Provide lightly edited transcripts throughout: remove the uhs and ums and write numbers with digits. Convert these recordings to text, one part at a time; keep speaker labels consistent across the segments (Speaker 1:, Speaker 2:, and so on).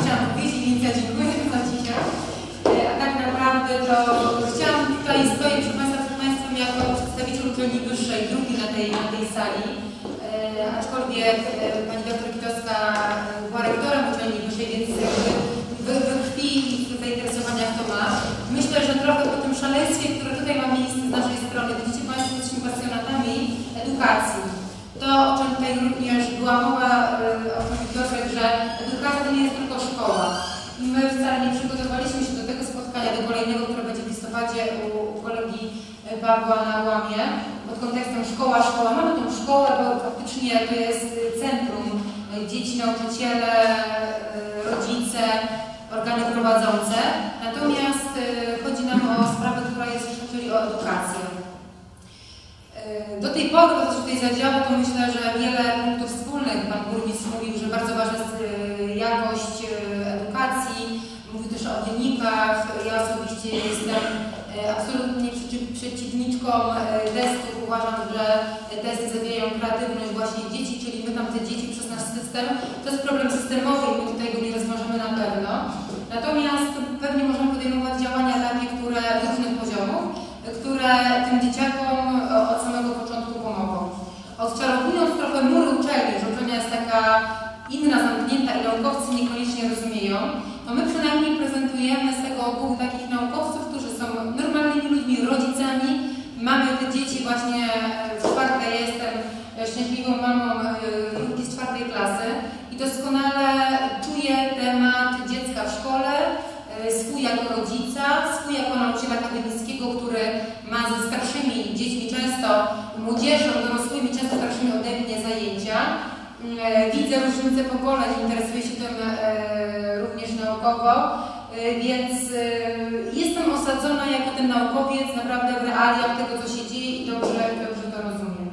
Speaker 1: chciałam powiedzieć, więc ja dziękuję za dzisiaj. A tak naprawdę to chciałam tutaj stoić przed Państwem jako przedstawiciel uczelni wyższej, drugi na tej sali. Aczkolwiek pani doktor Kitowska była rektorem uczelni wyższej, więc we krwi i zainteresowania kto ma. Myślę, że trochę po tym szaleństwie, które tutaj ma miejsce z naszej strony, będziecie Państwo jesteśmy pasjonatami edukacji. To, o czym tutaj również była mowa o profesorze, że edukacja to nie jest tylko szkoła. I my wcale nie przygotowaliśmy się do tego spotkania, do kolejnego, które będzie w listopadzie u kolegi Pawła na Łamie, pod kontekstem szkoła. Mamy tą szkołę, bo faktycznie to jest centrum. Dzieci, nauczyciele, rodzice, organy prowadzące. Natomiast chodzi nam o sprawę, która jest, czyli o edukację. Do tej pory, to co się tutaj zadziało, to myślę, że wiele punktów wspólnych. Pan burmistrz mówił, że bardzo ważna jest jakość edukacji. Mówił też o wynikach. Ja osobiście jestem absolutnie przeciwniczką testów. Uważam, że testy zabijają kreatywność właśnie dzieci, czyli my tam te dzieci przez nasz system. To jest problem systemowy i my tutaj go nie rozwiążemy na pewno. Natomiast pewnie możemy podejmować działania takie, które z różnych poziomów, które tym dzieciakom od samego początku pomogą. Odczarowując trochę mury uczelni, że uczelnia jest taka inna, zamknięta i naukowcy niekoniecznie rozumieją, to my przynajmniej prezentujemy z tego ogółu takich naukowców, którzy są normalnymi ludźmi, rodzicami. Mamy te dzieci właśnie w czwartej, jestem szczęśliwą mamą grupki z 4. klasy i doskonale czuję temat dziecka w szkole, swój jako rodzica, swój jako nauczyciela akademickiego, który ma ze starszymi dziećmi często, młodzieżą, dorosłymi, często starszymi ode mnie zajęcia. Widzę różnice pokoleń, interesuję się tym również naukowo, więc jestem osadzona jako ten naukowiec naprawdę w realiach tego, co się dzieje i dobrze to rozumiem.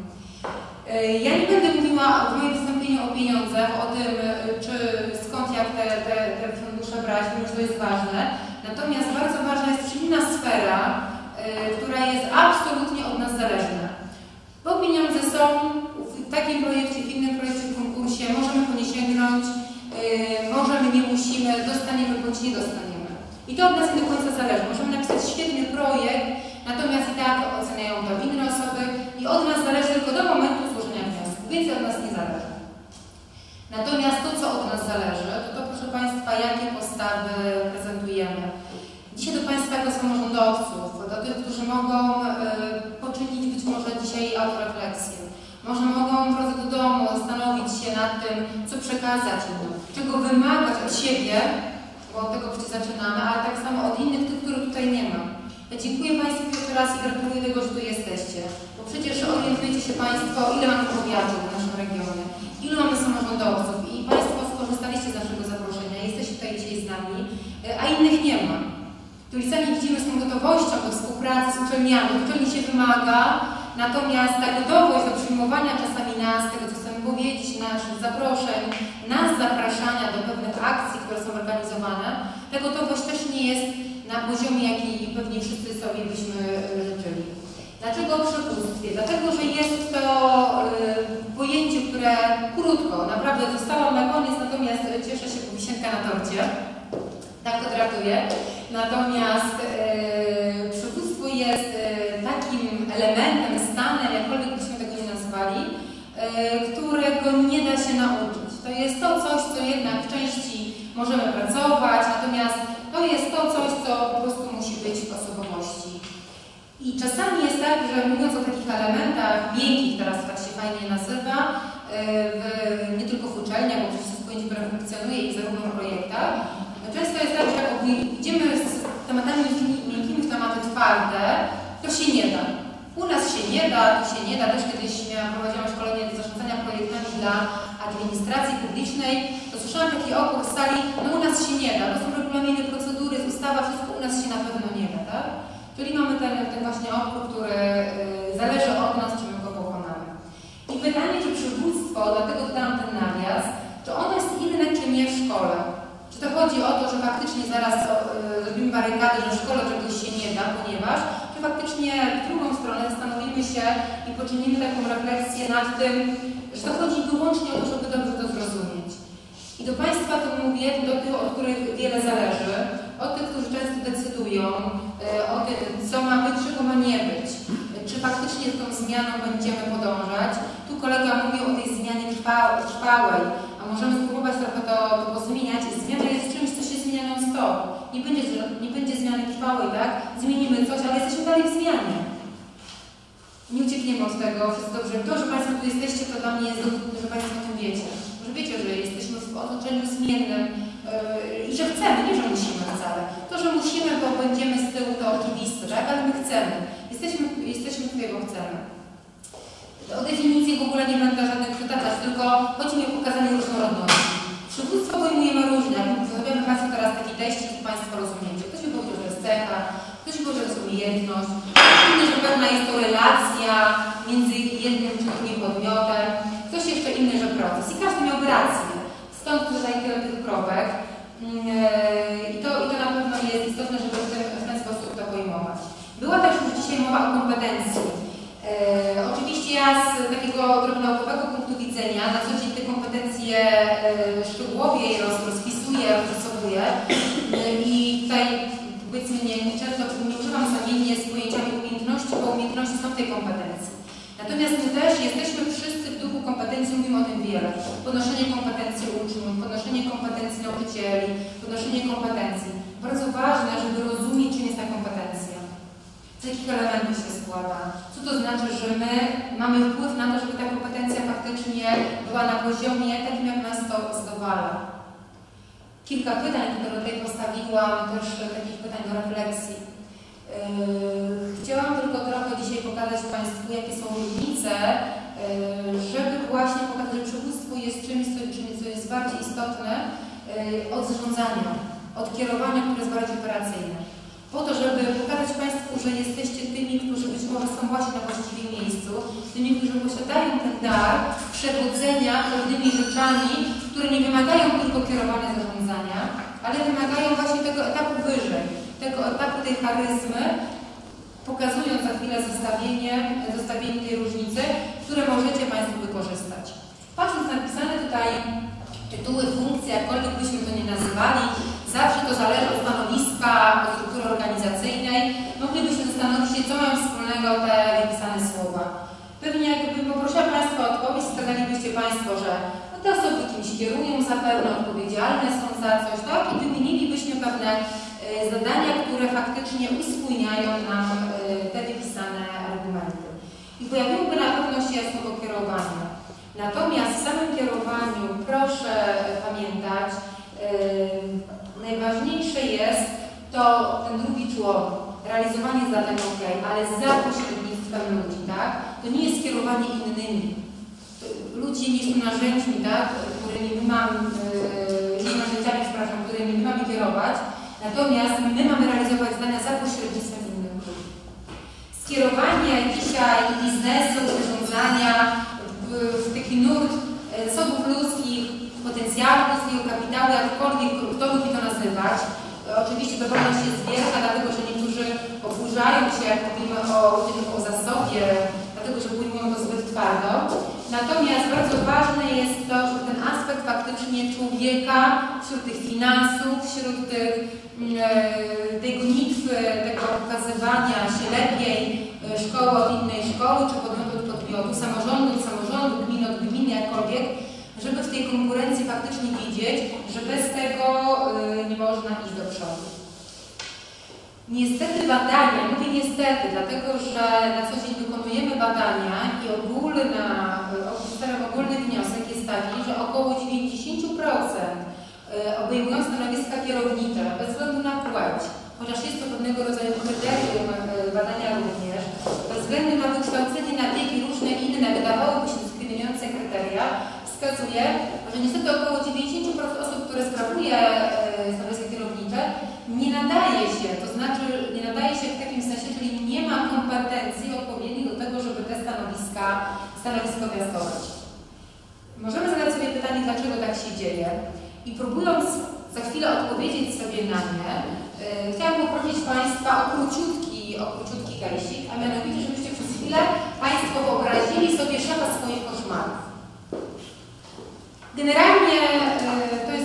Speaker 1: Ja nie będę mówiła w moim wystąpieniu o pieniądzach, o tym, czy skąd, jak te fundusze brać, wiem, że to jest ważne. Natomiast bardzo ważna jest inna sfera, która jest absolutnie od nas zależna. Bo pieniądze są w takim projekcie, w innym projekcie, w konkursie, możemy po nie sięgnąć, możemy, nie musimy, dostaniemy bądź nie dostaniemy. I to od nas nie do końca zależy. Możemy napisać świetny projekt, natomiast i tak oceniają to inne osoby i od nas zależy tylko do momentu złożenia wniosku. Więcej od nas nie zależy. Natomiast to, co od nas zależy, to proszę Państwa, jakie postawy prezentujemy. Dzisiaj do Państwa jako samorządowców, do tych, którzy mogą poczynić być może dzisiaj autorefleksję. Może mogą w drodze do domu zastanowić się nad tym, co przekazać im, czego wymagać od siebie, bo od tego przecież zaczynamy, ale tak samo od innych, tych, których tutaj nie ma. Ja dziękuję Państwu jeszcze raz i gratuluję tego, że tu jesteście. Bo przecież orientujecie się Państwo, ile mamy powiatów w naszym regionie, ilu mamy samorządowców i Państwo skorzystaliście z naszego zaproszenia, jesteście tutaj dzisiaj z nami, a innych nie ma. Tu i sami widzimy z tą gotowością do współpracy z uczelniami. Uczelni się wymaga, natomiast ta gotowość do przyjmowania czasami nas, tego co chcemy powiedzieć, naszych zaproszeń, nas zapraszania do pewnych akcji, które są organizowane, ta gotowość też nie jest na poziomie, jaki pewnie wszyscy sobie byśmy życzyli. Dlaczego o przywództwie? Dlatego, że jest to pojęcie, które krótko, naprawdę zostało na koniec, natomiast cieszę się, bo wisienka na torcie. Tak to traktuję. Natomiast przywództwo jest takim elementem, stanem, jakkolwiek byśmy tego nie nazwali, którego nie da się nauczyć. To jest to coś, co jednak w części możemy pracować, natomiast to jest to coś, co po prostu musi być w osobowości. I czasami jest tak, że mówiąc o takich elementach miękkich, teraz tak się fajnie nazywa, nie tylko w uczelniach, bo przecież to pojęcie, które funkcjonuje i zarówno w projektach, często jest tak, że jak idziemy z tematami miękkimi w tematy twarde, to się nie da. U nas się nie da, tu się nie da. Też kiedyś prowadziłam szkolenie do zarządzania projektami dla administracji publicznej, to słyszałam taki opór z sali, no u nas się nie da, to są regulaminy, procedury, ustawa, wszystko u nas się na pewno nie da, tak? Czyli mamy ten właśnie opór, który zależy od nas, czy my go pokonamy. I pytanie, czy przywództwo, dlatego dodałam ten nawias, czy ono jest inne, czy nie w szkole? Czy to chodzi o to, że faktycznie zaraz zrobimy barykady, że w szkole czegoś się nie da, ponieważ czy faktycznie w drugą stronę zastanowimy się i poczynimy taką refleksję nad tym, że to chodzi wyłącznie o to, żeby dobrze to zrozumieć. I I do Państwa to mówię, do tych, od których wiele zależy, od tych, którzy często decydują o tym, co ma być, czego ma nie być, czy faktycznie z tą zmianą będziemy podążać. Tu kolega mówił o tej zmianie trwałej, a możemy spróbować trochę to pozmieniać. Zmiana jest czymś, co się zmienia non-stop. Nie będzie zmiany trwałej, tak? Zmienimy coś, ale jesteśmy dalej w zmianie. Nie uciekniemy od tego, wszystko dobrze. To, że Państwo tu jesteście, to dla mnie jest dowód, że Państwo o tym wiecie. Że wiecie, że jesteśmy w otoczeniu zmiennym i że chcemy, nie że musimy wcale. To, że musimy, bo będziemy z tyłu, to oczywiste, tak? Ale my chcemy. Jesteśmy tutaj, bo chcemy. O definicji w ogóle nie będę żadnych przytaczać, tylko chodzi mi o pokazanie różnorodności. Przywództwo pojmujemy różnie. Zrobimy Państwu teraz taki teścik i Państwo rozumiecie. Ktoś mi powiedział, że jest cecha, ktoś mi powiedział, że jest umiejętność, ktoś inny, że pewna jest to relacja między jednym czy drugim podmiotem, ktoś jeszcze inny, że proces. I każdy miałby rację. Stąd tutaj tyle tych kropek. I to na pewno jest istotne, żeby w ten sposób to pojmować. Była też już dzisiaj mowa o kompetencji. Oczywiście ja z takiego trochę naukowego punktu widzenia na co dzień te kompetencje szczegółowiej rozpisuję, rozrysowuję i tutaj powiedzmy często nie używam zamiennie z pojęciami umiejętności, bo umiejętności są w tej kompetencji. Natomiast my też jesteśmy wszyscy w duchu kompetencji, mówimy o tym wiele. Podnoszenie kompetencji uczniów, podnoszenie kompetencji nauczycieli, podnoszenie kompetencji. Bardzo ważne, żeby rozumieć, czym jest ta kompetencja. Z jakich elementów się składa? Co to znaczy, że my mamy wpływ na to, żeby ta kompetencja faktycznie była na poziomie takim, jak nas to zdowala? Kilka pytań, które tutaj postawiłam, też takich pytań do refleksji. Chciałam tylko trochę dzisiaj pokazać Państwu, jakie są różnice, żeby właśnie pokazać, że przywództwo jest czymś, co jest bardziej istotne od zarządzania, od kierowania, które jest bardziej operacyjne. Po to, żeby pokazać Państwu, że jesteście tymi, którzy być może są właśnie na właściwym miejscu, tymi, którzy posiadają ten dar przewodzenia pewnymi rzeczami, które nie wymagają tylko kierowania zarządzania, ale wymagają właśnie tego etapu wyżej, tego etapu tej charyzmy, pokazując za chwilę zestawienie tej różnicy, które możecie Państwo wykorzystać. Patrząc na napisane tutaj tytuły, funkcje, jakkolwiek byśmy to nie nazywali, zawsze to zależy od stanowiska, od struktury organizacyjnej. Moglibyśmy zastanowić się, co mają wspólnego te wypisane słowa. Pewnie jakbym poprosiła Państwa o odpowiedź, wskazalibyście Państwo, że te osoby kimś kierują zapewne, odpowiedzialne są za coś, tak? I wymienilibyśmy pewne zadania, które faktycznie uspójniają nam te wypisane argumenty. I pojawiłoby na pewno się słowo kierowanie. Natomiast w samym kierowaniu proszę pamiętać, najważniejsze jest to ten drugi człon, realizowanie zadań ok, ale za pośrednictwem ludzi, tak? To nie jest kierowanie innymi. Ludzie nie są narzędziami, tak? Którymi my mamy, którymi my mamy kierować, natomiast my mamy realizować zadania za pośrednictwem innych ludzi. Skierowanie dzisiaj biznesu, zarządzania w taki nurt zasobów ludzkich, potencjału ludzkiego kapitału, jakkolwiek kto lubi to nazywać. Oczywiście dowolność jest wielka, dlatego że niektórzy oburzają się, jak mówimy o zasobie, dlatego że mówimy to zbyt twardo. Natomiast bardzo ważne jest to, żeby ten aspekt faktycznie człowieka wśród tych finansów, wśród tej gonitwy, tego pokazywania się lepiej szkoły od innej szkoły, czy podmiotu od podmiotu, samorządu od samorządu, gminy od gminy, jakkolwiek, żeby w tej konkurencji faktycznie widzieć, że bez tego nie można iść do przodu. Niestety badania, mówię niestety, dlatego że na co dzień wykonujemy badania i ogólny wniosek jest taki, że około 90% obejmują stanowiska kierownicze, bez względu na płeć, chociaż jest to pewnego rodzaju kryterium badania również, bez względu na wykształcenie, na wiek i różne inne, wydawałoby się dyskryminujące kryteria, wskazuje, że niestety około 90% osób, które sprawuje stanowiska kierownicze, nie nadaje się, to znaczy nie nadaje się w takim sensie, czyli nie ma kompetencji odpowiednich do tego, żeby te stanowisko piastować. Możemy zadać sobie pytanie, dlaczego tak się dzieje i próbując za chwilę odpowiedzieć sobie na nie, chciałam poprosić Państwa o króciutki case'ik, a mianowicie, żebyście przez chwilę Państwo wyobrazili sobie szefa swoich koszmarów. Generalnie to jest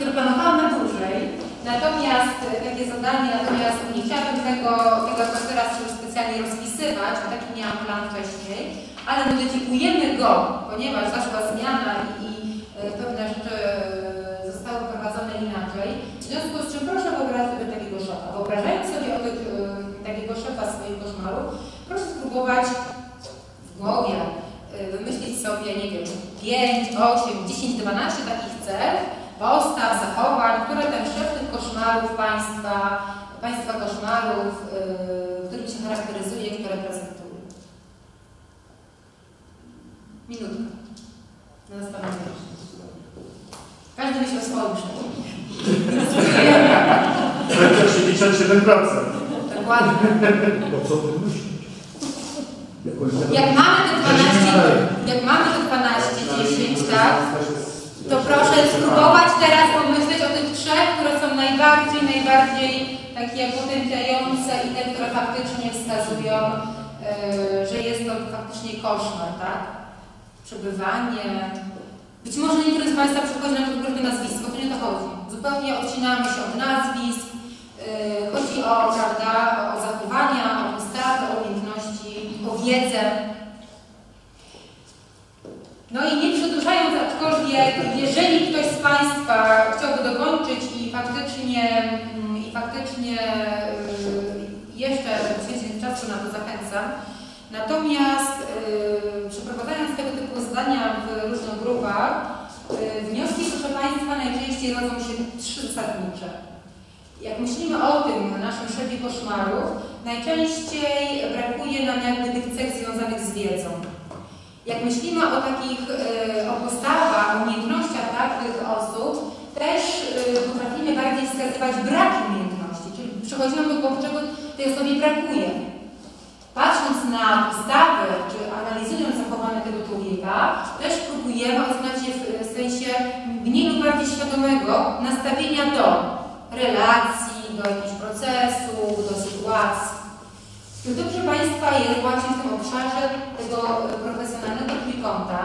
Speaker 1: zaplanowałam na dłużej, natomiast takie zadanie, nie chciałabym tego teraz już specjalnie rozpisywać, bo taki miałam plan wcześniej, ale modyfikujemy go, ponieważ zaszła zmiana i pewne rzeczy zostały prowadzone inaczej. W związku z czym proszę wyobrazić sobie takiego szefa. Wyobrażając sobie takiego szefa swoich koszmarów, proszę spróbować w głowie wymyślić sobie, nie wiem, 5, 8, 10, 12 takich cech, postaw, zachowań, które ten szef tych koszmarów, państwa koszmarów, którym się charakteryzuje, które prezentuje. Minutka. Na zastanowienie się. Każdy myśli o swoim szefie.
Speaker 2: 67%.
Speaker 1: Dokładnie.
Speaker 2: Bo co ty myślisz?
Speaker 1: Jak mamy te 12, 10, tak? To proszę spróbować teraz pomyśleć o tych trzech, które są najbardziej takie potępiające i te, które faktycznie wskazują, że jest to faktycznie koszmar, tak? Przebywanie. Być może niektórzy z Państwa przychodzi na konkretne nazwisko, to nie to chodzi. Zupełnie odcinamy się od nazwisk. Chodzi o, prawda, o zachowania, o postawy, o umiejętności, o wiedzę. No i nie przedłużając, aczkolwiek jeżeli ktoś z Państwa chciałby dokończyć i faktycznie jeszcze poświęcić czasu na to zachęcam. Natomiast przeprowadzając tego typu zadania w różnych grupach, wnioski, proszę Państwa, najczęściej rodzą się 3 zasadnicze. Jak myślimy o tym, naszym szefie koszmarów, najczęściej brakuje nam jakby tych cech związanych z wiedzą. Jak myślimy o takich o postawach, o umiejętnościach tych osób, też potrafimy bardziej wskazywać brak umiejętności, czyli przychodzi nam do głowy, czego tej osobie brakuje. Patrząc na postawy, czy analizując zachowanie tego człowieka, też próbujemy oceniać je w sensie mniej lub bardziej świadomego nastawienia do relacji, do jakichś procesów, do sytuacji. I to, proszę Państwa, jest właśnie w tym obszarze tego profesjonalnego trójkąta,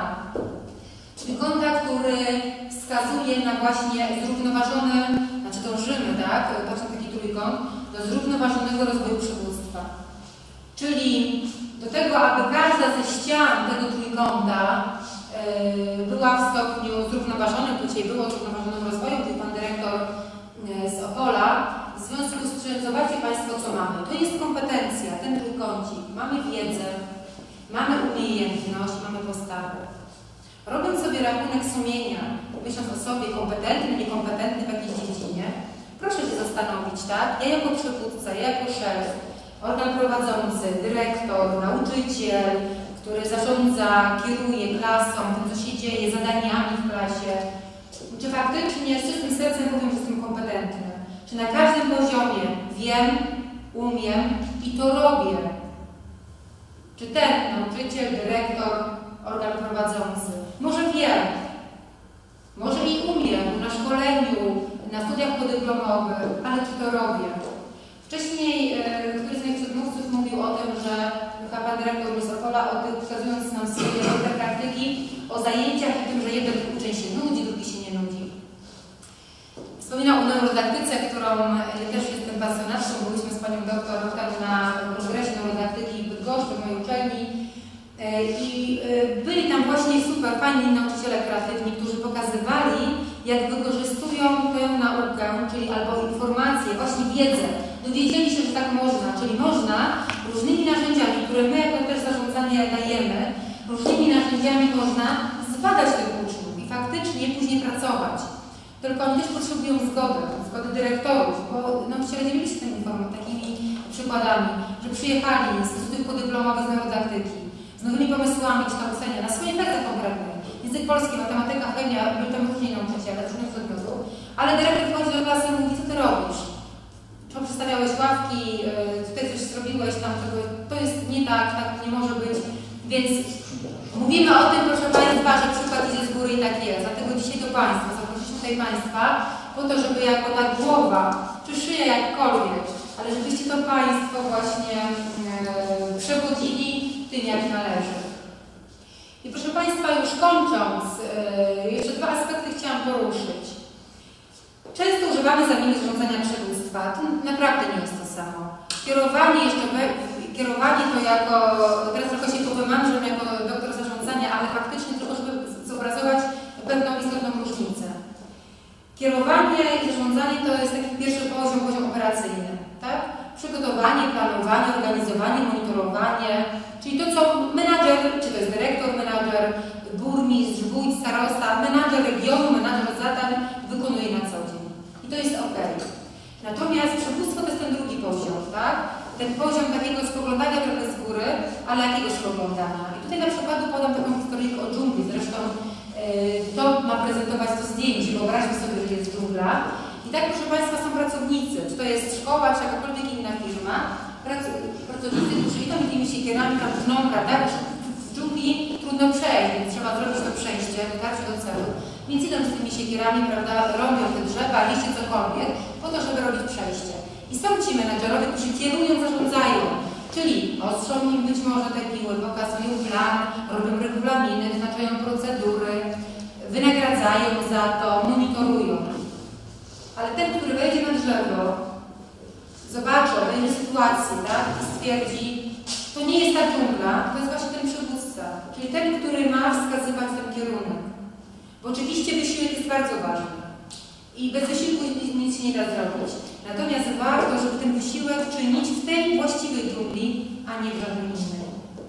Speaker 1: który wskazuje na właśnie zrównoważony, znaczy dążymy, tak, patrząc na taki trójkąt, do zrównoważonego rozwoju przywództwa. Czyli do tego, aby każda ze ścian tego trójkąta była w stopniu zrównoważonym, tu dzisiaj było zrównoważonym rozwojem, tutaj Pan Dyrektor z Opola. W związku z czym zobaczcie Państwo, co mamy. To jest kompetencja, ten trójkącik. Mamy wiedzę, mamy umiejętność, mamy postawę. Robiąc sobie rachunek sumienia, myśląc o sobie kompetentny, niekompetentny w jakiejś dziedzinie, proszę się zastanowić, tak? Ja jako przywódca, ja jako szef, organ prowadzący, dyrektor, nauczyciel, który zarządza, kieruje klasą, tym, co się dzieje, zadaniami w klasie, czy faktycznie z czystym sercem powiem, że jestem kompetentny? Czy na każdym poziomie wiem, umiem i to robię? Czy ten nauczyciel, dyrektor, organ prowadzący może wiem, może i umiem na szkoleniu, na studiach podyplomowych, ale czy to robię? Wcześniej któryś z moich przedmówców mówił o tym, że Pan Dyrektor z Opola, o tym, wskazując nam swoje dobre praktyki, o zajęciach i tym, że jeden uczeń się nudzi, drugi się nie nudzi. Wspominał o neurodydaktyce, którą ja też jestem pasjonatką. Byliśmy z Panią doktor na kongresie neurodydaktyki w Bydgoszczy, w mojej uczelni. I byli tam właśnie super fajni nauczyciele kreatywni, którzy pokazywali, jak wykorzystują tę naukę, czyli albo informacje, właśnie wiedzę. Dowiedzieli się, że tak można, czyli można różnymi narzędziami, które my jako też zarządzanie dajemy, różnymi narzędziami można zbadać tych uczniów i faktycznie później pracować. Tylko oni też potrzebują zgody dyrektorów, bo nauczyciele dzielili się takimi przykładami, że przyjechali z studiów podyplomowych z neurodydaktyki, z nowymi pomysłami kształcenia na swoje prace konkretne. Język polski, matematyka, chemia, byli tam różni nauczyciele z różnych przedmiotów, ale dyrektor wchodzi do klasy i mówi, co ty robisz? Czy przestawiałeś ławki, tutaj coś zrobiłeś, tam tego, to jest nie tak, tak nie może być, więc mówimy o tym, proszę Państwa, że przykład idzie z góry i tak jest. Dlatego dzisiaj do Państwa, zaprosiliśmy tutaj Państwa po to, żeby jako ta głowa, czy szyja jakkolwiek, ale żebyście to Państwo właśnie przewodzili tym, jak należy. I proszę Państwa, już kończąc, jeszcze 2 aspekty chciałam poruszyć. Często używamy zamiennik zarządzania przywództwa. To naprawdę nie jest to samo. Kierowanie to jako, teraz trochę się powymądrzam jako doktor zarządzania, ale faktycznie tylko, żeby zobrazować pewną istotną różnicę. Kierowanie i zarządzanie to jest taki pierwszy poziom operacyjny, tak? Przygotowanie, planowanie, organizowanie, monitorowanie, czyli to, co menadżer, czy to jest dyrektor, menadżer, burmistrz, wójt, starosta, menadżer regionu, menadżer zadań wykonuje na co dzień. I to jest ok. Natomiast przywództwo to jest ten drugi poziom, tak? Ten poziom takiego spoglądania trochę z góry, ale jakiego spoglądania. I tutaj na przykładu podam taką historyjkę o dżungli, zresztą to ma prezentować to zdjęcie, wyobraźmy sobie, że jest dżungla. I tak, proszę Państwa, są pracownicy, czy to jest szkoła, czy jakakolwiek inna firma, pracownicy, którzy idą tymi siekierami, tam tną, prawda? W dżungli trudno przejść, więc trzeba zrobić to przejście, dotarcie do celu. Więc idą z tymi siekierami, prawda, rąbią te drzewa, liście, cokolwiek, po to, żeby robić przejście. I są ci menadżerowie, którzy kierują, zarządzają, czyli ostrzą im być może te piły, pokazują plan, robią regulaminy, wyznaczają procedury, wynagradzają za to, monitorują. Ale ten, który wejdzie na drzewo, zobaczy, obejrzy sytuację, tak, i stwierdzi, to nie jest ta dżungla, to jest właśnie ten przywódca, czyli ten, który ma wskazywać ten kierunek. Bo oczywiście wysiłek jest bardzo ważny i bez wysiłku nic się nie da zrobić. Natomiast warto, żeby ten wysiłek czynić w tej właściwej dżungli, a nie w żadnej innej.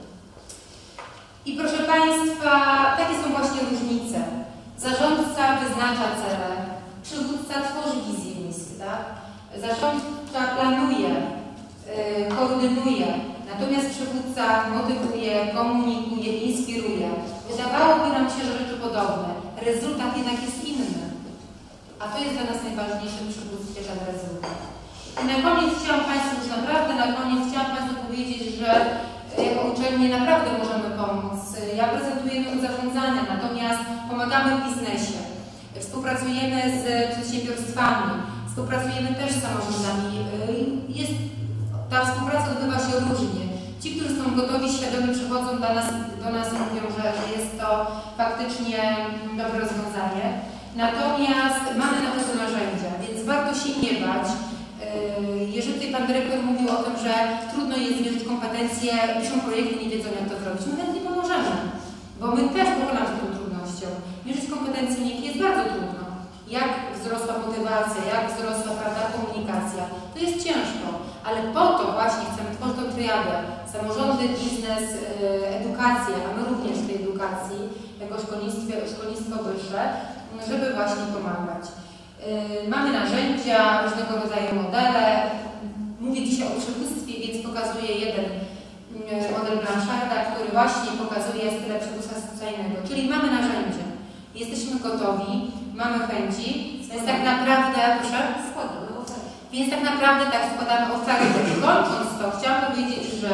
Speaker 1: I proszę Państwa, takie są właśnie różnice. Zarządca wyznacza cele, przywódca tworzy wizję miejskie, tak? Zarządca planuje, koordynuje, natomiast przywódca motywuje, komunikuje, inspiruje. Wydawałoby nam się, że rzeczy podobne. Rezultat jednak jest inny. A to jest dla nas najważniejsze w przywództwie, ten rezultat. I na koniec chciałam Państwu, już naprawdę na koniec chciałam Państwu powiedzieć, że jako uczelnie naprawdę możemy pomóc. Ja prezentuję metod zarządzania, natomiast pomagamy w biznesie. Współpracujemy z przedsiębiorstwami, współpracujemy też z samorządami. Ta współpraca odbywa się różnie. Ci, którzy są gotowi, świadomi przychodzą do nas i mówią, że jest to faktycznie dobre rozwiązanie. Natomiast mamy na to narzędzia, więc warto się nie bać. Jeżeli tutaj Pan Dyrektor mówił o tym, że trudno jest mierzyć kompetencje, piszą projekty, nie wiedzą jak to zrobić, my chętnie pomożemy, bo my też pokonamy tą trudnością. Mierzyć kompetencje niekie jest bardzo trudno. Jak wzrosła motywacja, jak wzrosła, prawda, komunikacja, to jest ciężko, ale po to właśnie chcemy tworzyć tą triadę. Samorządy, biznes, edukacja, a my również w tej edukacji, jako szkolnictwo wyższe, żeby właśnie pomagać. Mamy narzędzia, różnego rodzaju modele. Mówię dzisiaj o przywództwie, więc pokazuję jeden model Blancharda, który właśnie pokazuje stylę przywództwa socjalnego. Czyli mamy narzędzia, jesteśmy gotowi, mamy chęci, więc tak naprawdę, proszę? Więc tak naprawdę tak składamy ofertę. Kończąc to, chciałam powiedzieć, że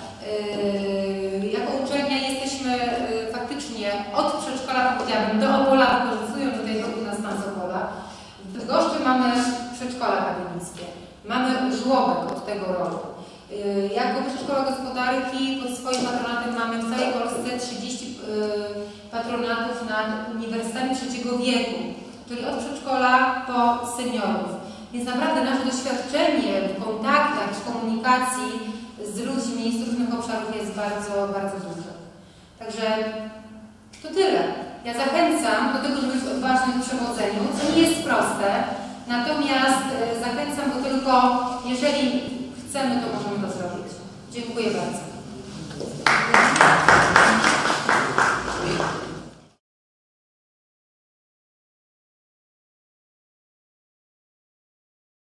Speaker 1: jako uczelnia jesteśmy faktycznie od przedszkola, powiedziałabym, do Opola, wykorzystując tutaj u nas Pan z Opola. W Bydgoszczy mamy przedszkola akademickie, mamy żłobek od tego roku. Jako Wyższa Gospodarki pod swoim patronatem mamy w całej Polsce 30 patronatów nad uniwersytetami trzeciego wieku, czyli od przedszkola po seniorów. Więc naprawdę nasze doświadczenie w kontaktach, w komunikacji z ludźmi z różnych obszarów jest bardzo, bardzo duże. Także to tyle. Ja zachęcam do tego, żeby być odważnym w przewodzeniu, co nie jest proste, natomiast zachęcam do tylko, jeżeli chcemy, to możemy to zrobić. Dziękuję bardzo.